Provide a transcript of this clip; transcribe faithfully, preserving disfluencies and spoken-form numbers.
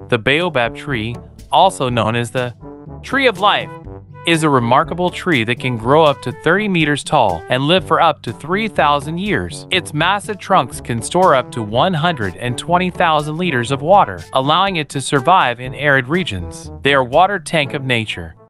The baobab tree, also known as the tree of life, is a remarkable tree that can grow up to thirty meters tall and live for up to three thousand years. Its massive trunks can store up to one hundred twenty thousand liters of water, allowing it to survive in arid regions. They are water tank of nature.